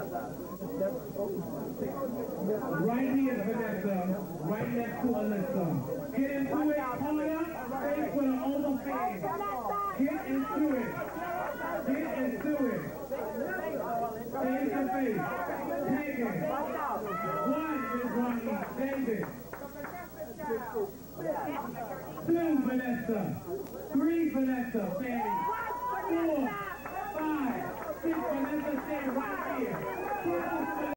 Right here, Vanessa. Right next to Alyssa. Get into it, pull it up, stay for the overhand. Get into it. Get into it. Face to face. Take it. 1 is Ronnie. David. 2, Vanessa. 3, Vanessa. Fanny.